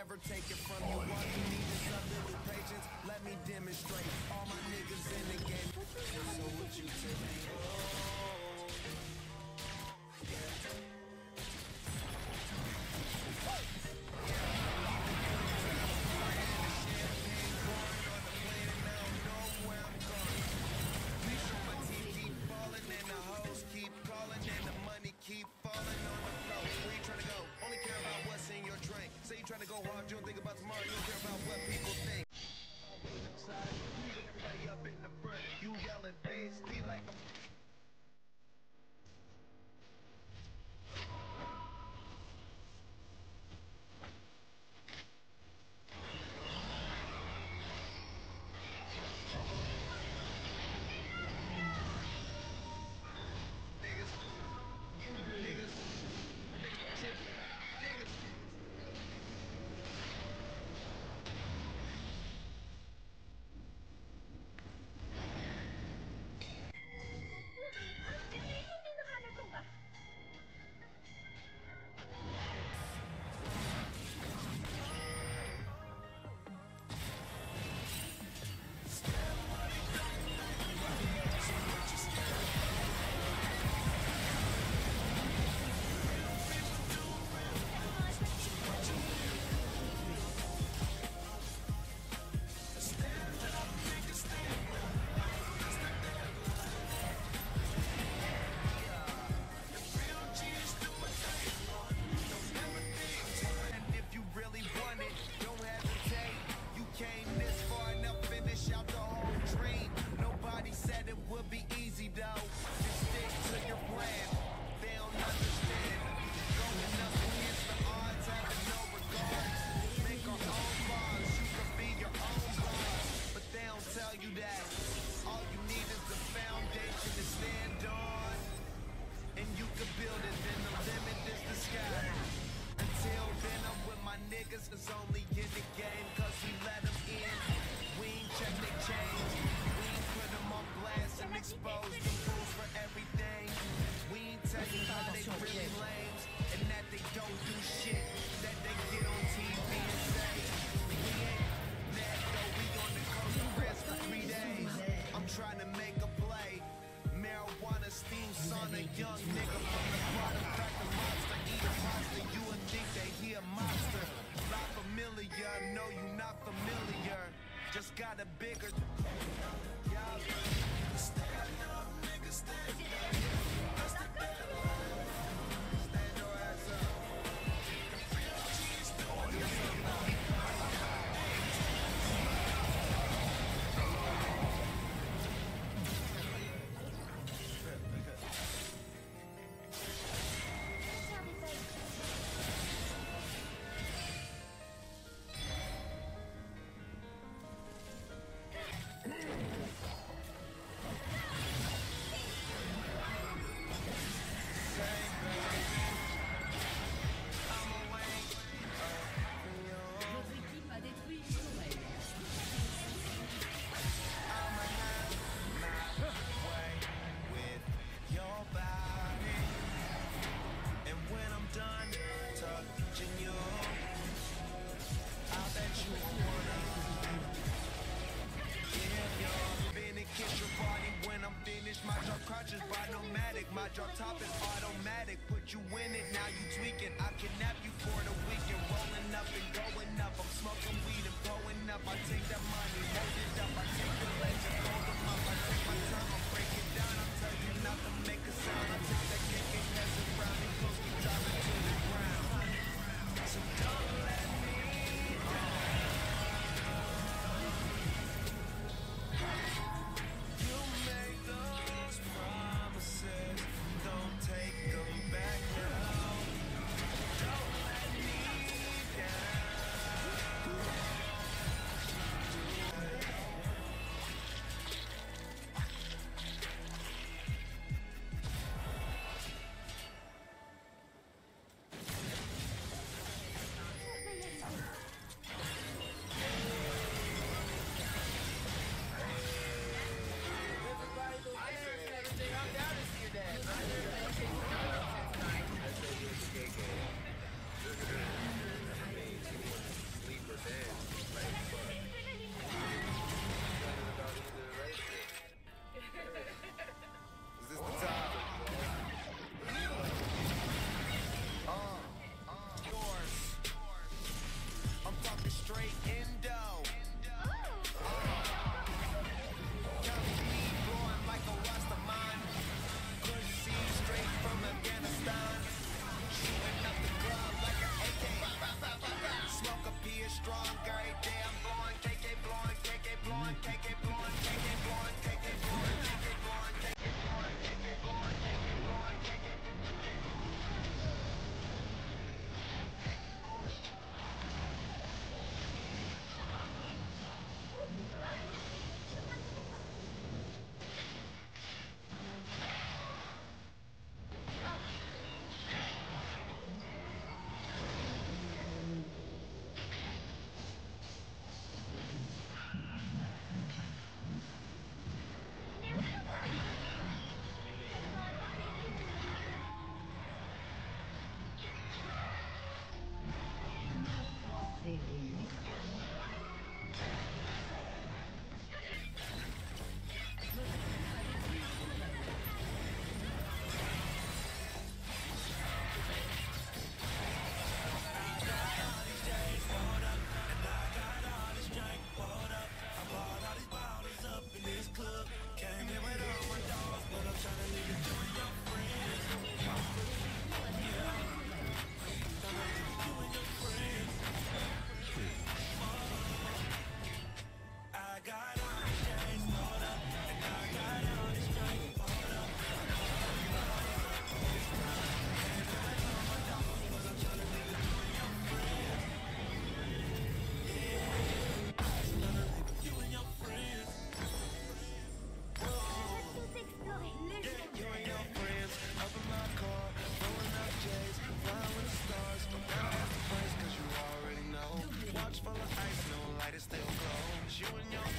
never take it from you. All you need is a little patience. Let me demonstrate. All my niggas in the game. So what you tell me? Keep falling on the floor. Where you trying to go? Only care about what's in your drink. Say you trying to go hard, you don't think about tomorrow. You don't care about what people think. Inside, everybody up in the front. You yelling, bass, be like a is only in the game cause we let them in. We ain't check their chains. We ain't put them on blast and expose the rules for everything. We ain't tell you how they really lames and that they don't do shit. That they get on TV and say we ain't that though. We on the coast of rest for 3 days. I'm trying to make a play. Marijuana, steam, sauna, young nigga from the bottom, crack the monster, eat a pasta. You would think that he a monster. Not familiar, no, you not familiar. Just got a bigger. Stand up, nigga, stand up. That's the deadline. Stand your ass up. Real G's doing it. My drop crunches by nomadic. My drop top is automatic. Put you in it, now you tweaking. I kidnap you for the weekend. Rolling up and going up. I'm smoking weed and blowing up. I take that money, hold it up. I take the legs and hold them up. I take my time, I'll break it down. I'll tell you not to make a sound. I take that kick and pass it round and close me driving to the ground. So don't let me down. You made those promises, don't take them back now. Don't let me down. in your